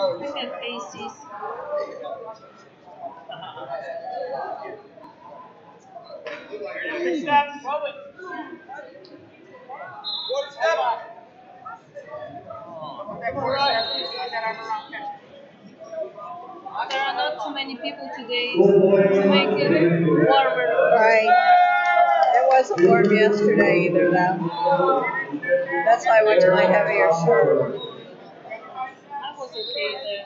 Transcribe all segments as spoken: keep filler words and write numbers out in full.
Look at faces. There are not too many people today to make it warmer. Right. It wasn't warm yesterday either, though. That's why I went to my heavier shirt. I was okay there.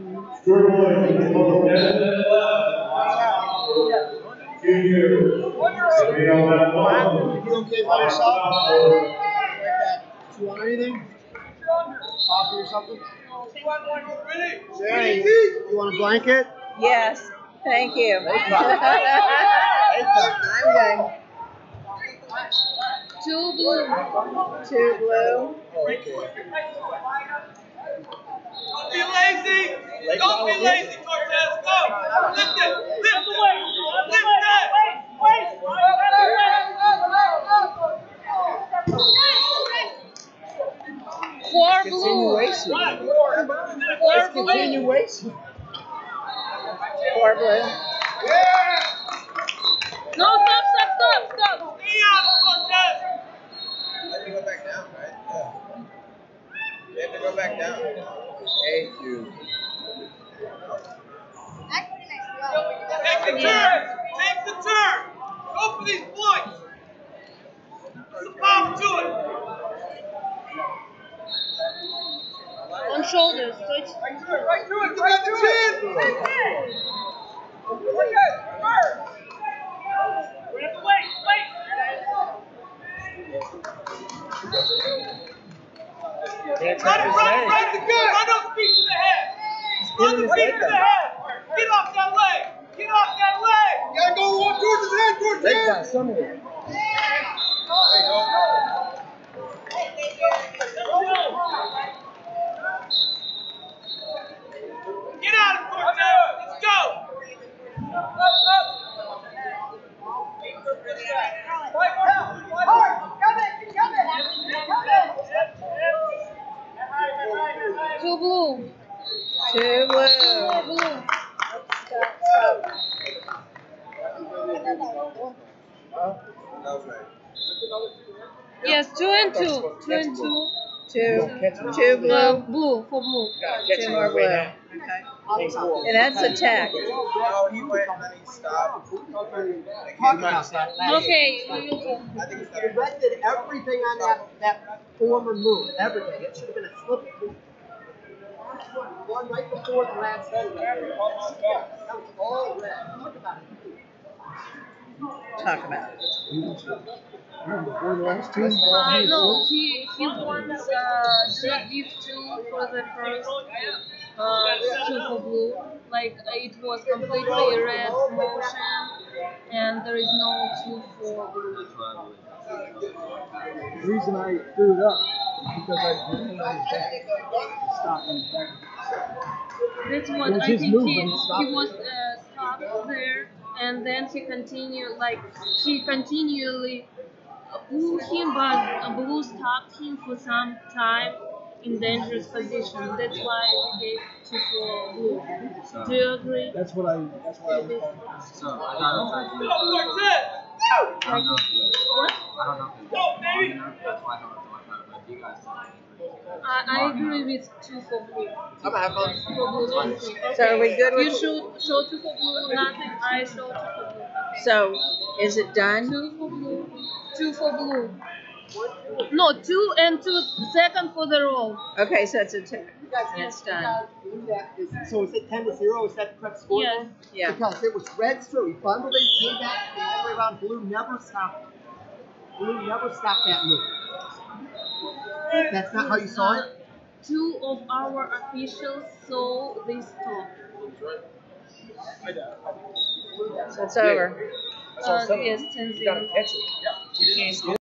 You okay by yourself? Do you want anything? Coffee or something? Sarah, you want a blanket? Yes. Thank you. I'm good. Two blue. Two blue. Don't be lazy! Don't be lazy, Cortez! Go! Lift it! Lift it! Lift that! Four blue. Continuation. Four blue. Continuation. Four blue. Yeah! No, stop, stop, stop, stop. Stay out, Cortez! Let me go back down, right? Yeah. You have to go back down. Thank you. Take the turn! Take the turn! Go for these points! Put some power to it! On shoulders, switch. Right to it! Right to it! Right to it! Right to it! Wait, wait! Run it, run it, run it! Run those feet to the head! Run the feet to the head! Get off that leg! Get off that leg! You gotta go walk towards his head, Cortez! Somewhere. Get out of Cortez! Let's go! Up, up, up! Two blue. Two blue. Four blue. Stop, stop. Yes, two and two. Two and two. Two. Two blue. Uh, blue, for blue. Two more blue. Okay. And that's attack. Oh, he went and then he stopped. Talk about that. Okay, we will go. I think he The stopped. red did everything on that, that former move. Everything. It should have been a slip. One right before the last hit. That was all red. Talk about it. Talk about it. Before the last two. Uh, no, he he wants uh just give two for the first uh two for blue. Like uh, it was completely red motion, and there is no two for blue. The reason I threw it up is because I didn't stop in back. That's what It was I his think move he when he stopped. he was uh, stopped there, and then he continued like he continually blew him, but uh, blue stopped him for some time in dangerous position. That's why we gave two for blue. So, Do you agree? That's what I. That's what I was calling. so I got Go, Cortez! I don't know if it's, What? I don't know if it's Go, long baby! enough. That's why I don't know if I but you guys tell me. I, I agree with two for blue. I'm gonna have fun. For blue, don't think. So are we good You with? should show two for blue, nothing. I show two for blue. Okay. So is it done? Two for blue. Two for blue. No, two and two. Second for the roll. Okay, so it's attack. You guys, It's you done. guys knew that is, so is it ten to zero? Is that the correct score? Yeah. Yeah. Because it was red still. He bundled it, came back, came all the way around. Blue never stopped. Blue never stopped that move. That's not how you saw it? Two of our officials saw this talk. So it's over. Uh, yes, ten zero. Catch it.